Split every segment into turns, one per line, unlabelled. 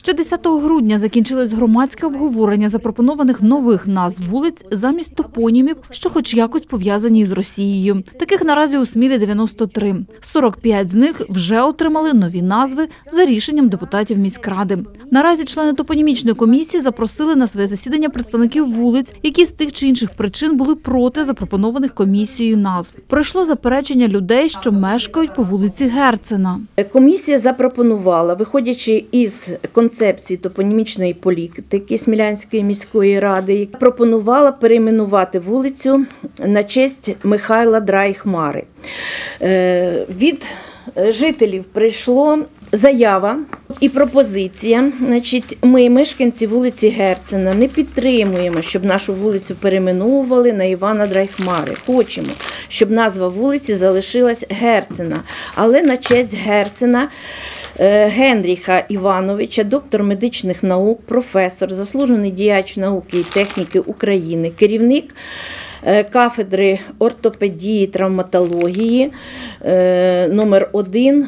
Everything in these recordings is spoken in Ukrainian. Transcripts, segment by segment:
Ще 10 грудня закінчилось громадське обговорення запропонованих нових назв вулиць замість топонімів, що хоч якось пов'язані із Росією. Таких наразі у Смілі 93. 45 з них вже отримали нові назви за рішенням депутатів міськради. Наразі члени топонімічної комісії запросили на своє засідання представників вулиць, які з тих чи інших причин були проти запропонованих комісією назв. Пройшло заперечення людей, що мешкають по вулиці Герцена.
Комісія запропонувала, виходячи із концепції топонімічної політики Смілянської міської ради, пропонувала перейменувати вулицю на честь Михайла Драйхмари. Від жителів прийшло заява і пропозиція. Ми, мешканці вулиці Герцена, не підтримуємо, щоб нашу вулицю перейменовували на Івана Драйхмари. Хочемо, щоб назва вулиці залишилась Герцена, але на честь Герцена Генріха Івановича, доктор медичних наук, професор, заслужений діяч науки і техніки України, керівник кафедри ортопедії, травматології номер 1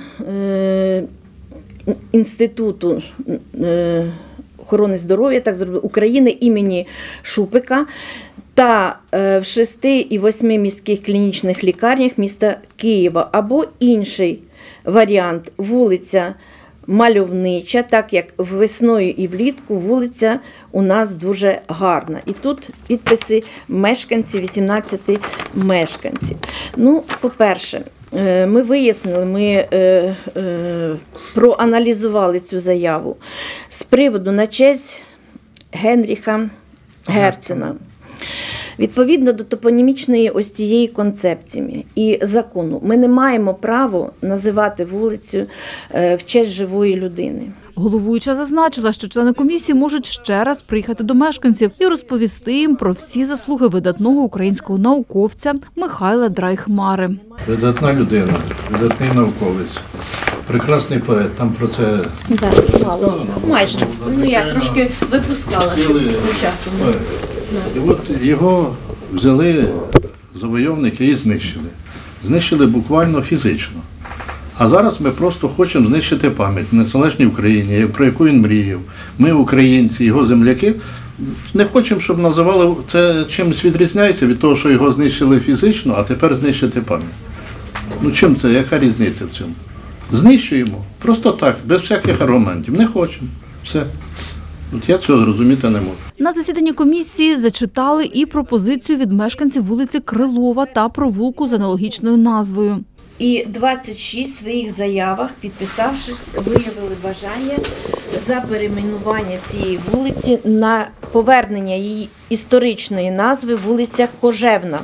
Інституту охорони здоров'я України імені Шупика та в 6 і 8 міських клінічних лікарнях міста Києва, або інший варіант – вулиця Мальовнича, так як весною і влітку вулиця у нас дуже гарна. І тут підписи мешканців, 18 мешканців. Ну, по-перше, ми вияснили, ми проаналізували цю заяву з приводу на честь Генріха Герцена. Відповідно до топонімічної ось цієї концепції і закону, ми не маємо права називати вулицю в честь живої людини.
Головуюча зазначила, що члени комісії можуть ще раз приїхати до мешканців і розповісти їм про всі заслуги видатного українського науковця Михайла Драйхмари.
Видатна людина, видатний науковець, прекрасний поет, там про це...
Майже, я трошки випускала часу.
І от його взяли завойовники і знищили. Знищили буквально фізично. А зараз ми просто хочемо знищити пам'ять в незалежній Україні, про яку він мріяв. Ми, українці, його земляки, не хочемо, щоб називали це чимось відрізняється від того, що його знищили фізично, а тепер знищити пам'ять. Ну чим це, яка різниця в цьому? Знищуємо, просто так, без всяких аргументів. Не хочемо. Все. От я цього зрозуміти не можу.
На засіданні комісії зачитали і пропозицію від мешканців вулиці Крилова та провулку з аналогічною назвою.
І 26 в своїх заявах, підписавшись, виявили бажання за перейменування цієї вулиці на повернення її історичної назви вулиця Кожевна.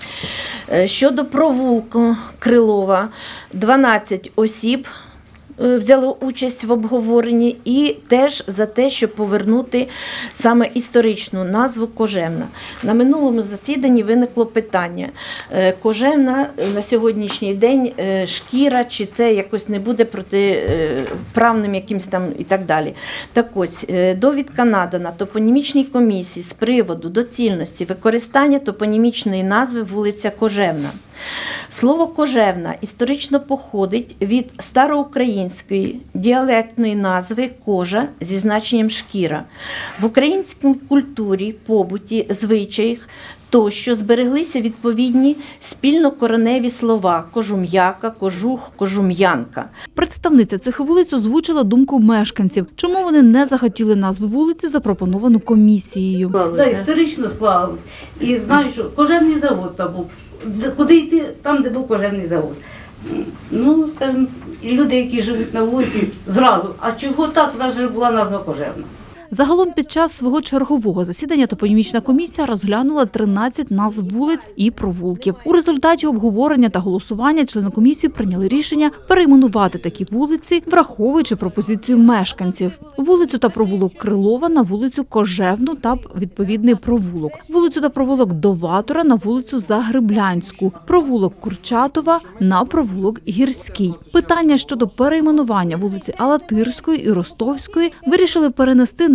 Щодо провулку Крилова, 12 осіб взяло участь в обговоренні і теж за те, щоб повернути саме історичну назву Кожевна. На минулому засіданні виникло питання. Кожевна на сьогоднішній день шкіра, чи це якось не буде протиправним якимось там і так далі. Так ось, довідка надана топонімічній комісії з приводу доцільності використання топонімічної назви вулиця Кожевна. Слово «кожевна» історично походить від староукраїнської діалектної назви «кожа» зі значенням «шкіра». В українській культурі, побуті, звичаях тощо збереглися відповідні спільнокореневі слова «кожум'яка», «кожух», «кожум'янка».
Представниця цих вулиць озвучила думку мешканців, чому вони не захотіли назву вулиці, запропоновану комісією.
Так, історично склалось. І знаю, що кожевний завод там був. Куди йти? Там, де був кожевний завод. Ну, скажімо, і люди, які живуть на вулиці, зразу. А чого так? У нас же була назва Кожевна.
Загалом під час свого чергового засідання топонімічна комісія розглянула 13 назв вулиць і провулків. У результаті обговорення та голосування члени комісії прийняли рішення перейменувати такі вулиці, враховуючи пропозицію мешканців. Вулицю та провулок Крилова на вулицю Кожевну та відповідний провулок. Вулицю та провулок Доватора на вулицю Загреблянську. Провулок Курчатова на провулок Гірський. Питання щодо перейменування вулиці Алатирської і Ростовської вирішили перенести на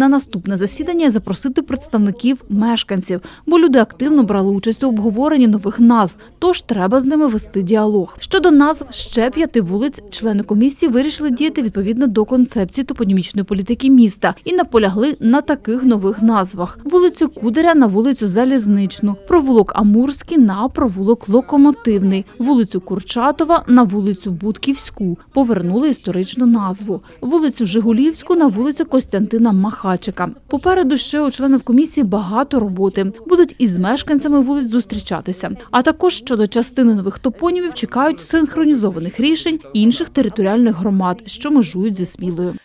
на наступне засідання і запросити представників мешканців, бо люди активно брали участь у обговоренні нових назв, тож треба з ними вести діалог. Щодо назв ще 5 вулиць, члени комісії вирішили діяти відповідно до концепції топонімічної політики міста і наполягли на таких нових назвах. Вулицю Кударя на вулицю Залізничну, провулок Амурський на провулок Локомотивний, вулицю Курчатова на вулицю Будківську, повернули історичну назву, вулицю Жигулівську на вулицю Костянтина Махачика. Попереду ще у членів комісії багато роботи. Будуть із мешканцями вулиць зустрічатися. А також щодо частини нових топонімів чекають синхронізованих рішень інших територіальних громад, що межують зі Смілою.